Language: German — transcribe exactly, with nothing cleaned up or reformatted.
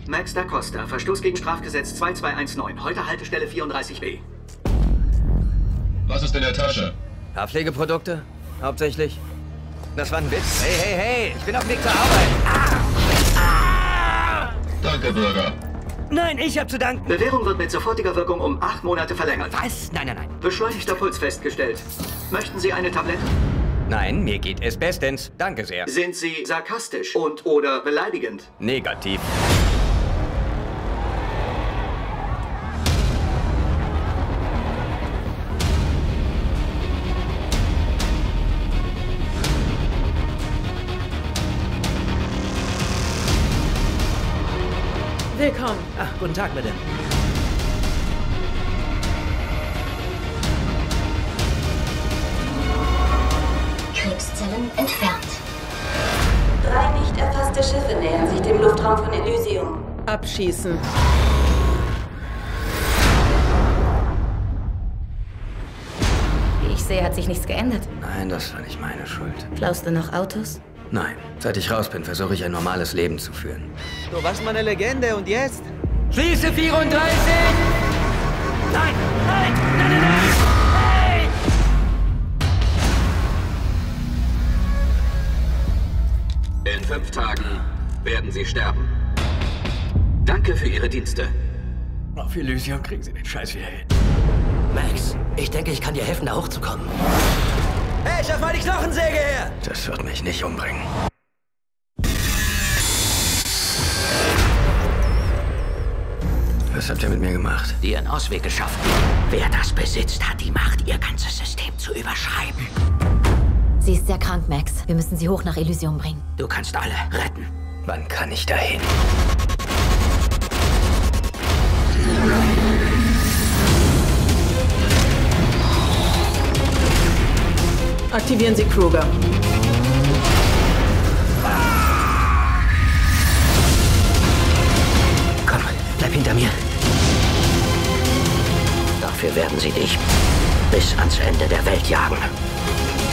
Max da Costa, Verstoß gegen Strafgesetz zwei zwei eins neun. Heute Haltestelle vierunddreißig b. Was ist in der Tasche? Haarpflegeprodukte? Hauptsächlich? Das war ein Witz. Hey, hey, hey! Ich bin auf dem Weg zur Arbeit! Ah! Ah! Danke, Bürger. Nein, ich hab zu danken! Bewährung wird mit sofortiger Wirkung um acht Monate verlängert. Was? Nein, nein, nein. Beschleunigter Puls festgestellt. Möchten Sie eine Tablette? Nein, mir geht es bestens. Danke sehr. Sind Sie sarkastisch und oder beleidigend? Negativ. Willkommen. Ach, guten Tag, bitte. Krebszellen entfernt. Drei nicht erfasste Schiffe nähern sich dem Luftraum von Elysium. Abschießen. Wie ich sehe, hat sich nichts geändert. Nein, das war nicht meine Schuld. Klaust du noch Autos? Nein, seit ich raus bin, versuche ich ein normales Leben zu führen. Du warst meine Legende und jetzt? Schließe vierunddreißig! Nein, nein, nein, nein, nein! Hey! In fünf Tagen werden Sie sterben. Danke für Ihre Dienste. Auf Elysium kriegen Sie den Scheiß wieder hin. Max, ich denke, ich kann dir helfen, da hochzukommen. Hey, schaff mal die Knochensäge her! Das wird mich nicht umbringen. Was habt ihr mit mir gemacht? Dir einen Ausweg geschaffen. Wer das besitzt, hat die Macht, ihr ganzes System zu überschreiben. Sie ist sehr krank, Max. Wir müssen sie hoch nach Elysium bringen. Du kannst alle retten. Wann kann ich dahin? Aktivieren Sie Kruger. Komm, bleib hinter mir. Dafür werden sie dich bis ans Ende der Welt jagen.